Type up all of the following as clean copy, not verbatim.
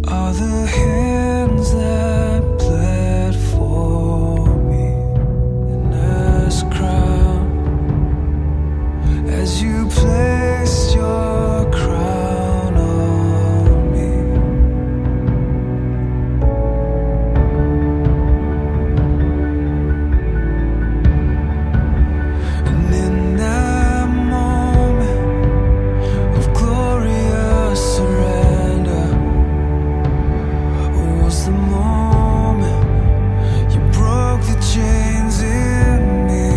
are the hands that bled for me in this crown as you placed your crown on me. And in that moment of glorious surrender was the moment you broke the chains in me,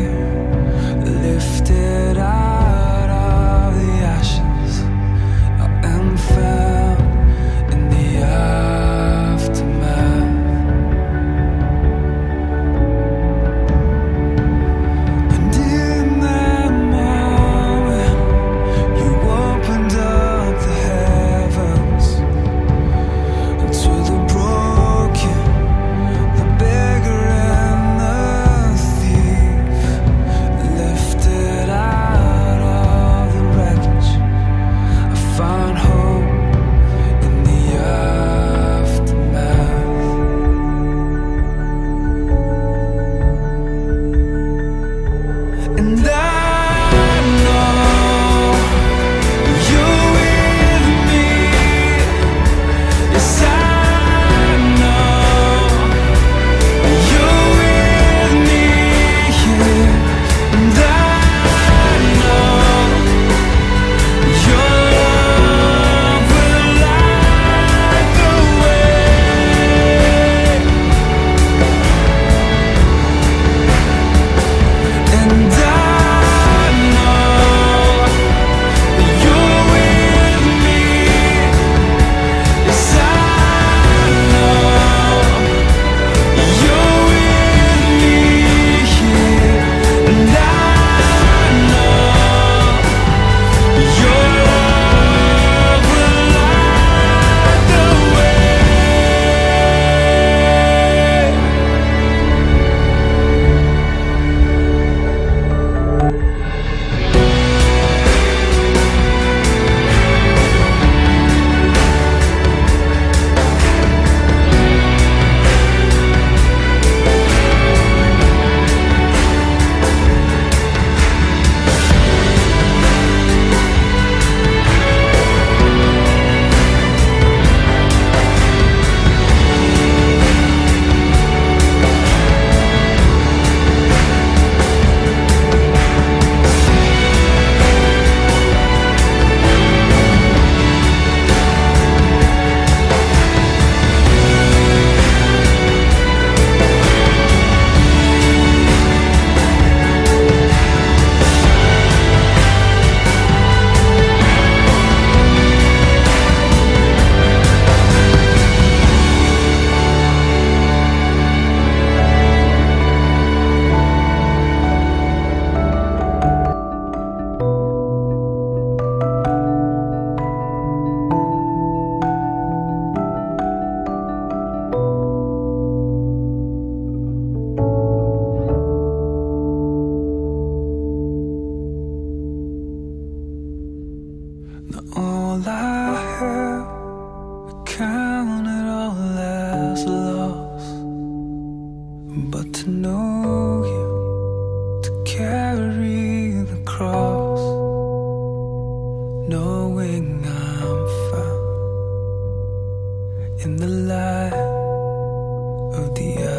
lifted out of the ashes and found in the aftermath. And in that moment you opened up the heavens to the broken, the beggar and the thief, lifted out of the wreckage. I found hope in the aftermath. And I know you're with me. Yes, I know you're with me here. And I know your love will light the way. And I know you're with me. Yes, I know you're with me here. And I know your love will light the way. All I have, I count it all as loss, but to know you, to carry the cross, knowing I'm found in the light of the